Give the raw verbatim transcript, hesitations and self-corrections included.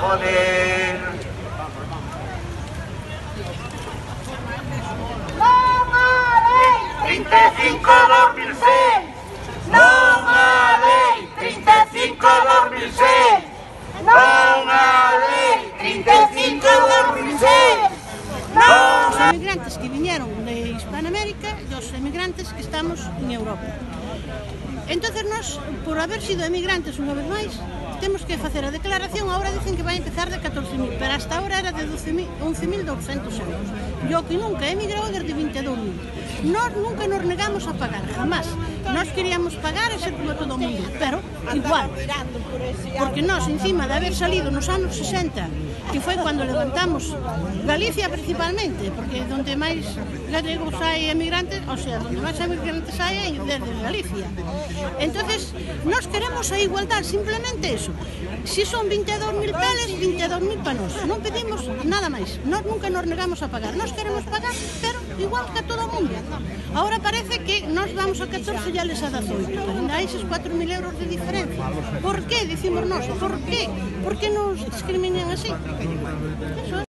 poder. Non a lei trinta e cinco dos mil seis. Non a lei trinta e cinco dos mil seis. Non a lei trinta e cinco dos mil seis. Os emigrantes que viñeron de Hispanoamérica e os emigrantes que estamos en Europa. Entonces nós, por haber sido emigrantes unha vez máis, temos que facer a declaración. Agora dicen que vai empezar de catorce mil, pero hasta ahora era de once mil douscentos euros. E o que nunca emigrou desde vinte e dous mil. Nós nunca nos negamos a pagar, jamás. Nós queríamos pagar e ser como todo o mundo, pero igual. Porque nós, encima de haber salido nos anos sesenta, que foi cando levantamos Galicia principalmente, porque onde máis galegos hai emigrantes, o sea, onde máis emigrantes hai é desde Galicia. Entonces, nós queremos a igualdade, simplemente eso. Si son vinte e dous mil peles, vinte e dous mil para nós. Non pedimos nada máis. Nós nunca nos negamos a pagar. Nós queremos pagar, pero igual que a todo o mundo. Ahora parece que nós vamos a catorce e a les a dezoito, pero ainda hai eses cuatro mil euros de diferencia. Por que, dicimos nós? Por que? Por que nos discriminan así? Eso